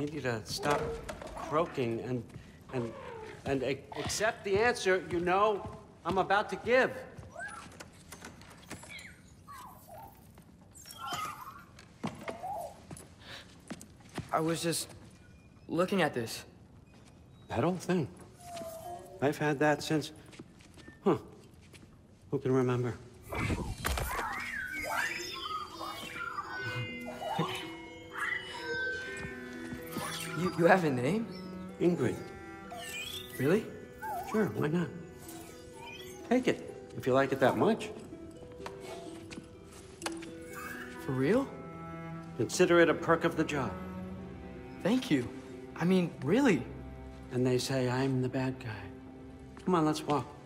need you to stop croaking and accept the answer you know I'm about to give. I was just looking at this. That old thing. I've had that since... Huh. Who can remember? You have a name? Ingrid. Really? Sure, why not? Take it, if you like it that much. For real? Consider it a perk of the job. Thank you. I mean, really. And they say I'm the bad guy. Come on, let's walk.